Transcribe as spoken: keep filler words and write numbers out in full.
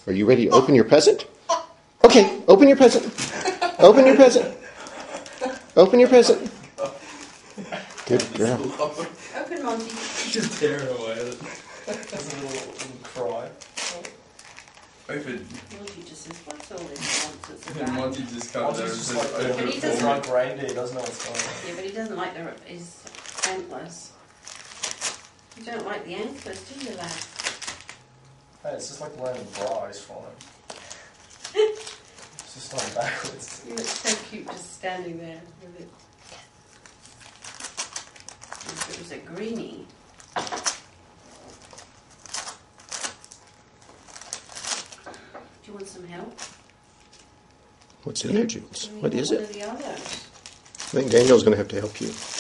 Are you ready to open your present? Okay, open your present. Open your present. Open your present. Good girl. Open, Monty. Just tear it away. There's a little, little cry. Open. Monty just says, what's all this nonsense And about? Monty just comes there and Monty's just says, like open But he it doesn't for me. like reindeer, doesn't know what's going on. Yeah, but he doesn't like the, his antlers. You don't like the antlers, do you, lad? Hey, it's just like laying bra, he's fine. It's just going backwards. You look so cute just standing there with it. If it was a greenie. Do you want some help? What's in there, Jules? What is One it? of the others. I think Daniel's going to have to help you.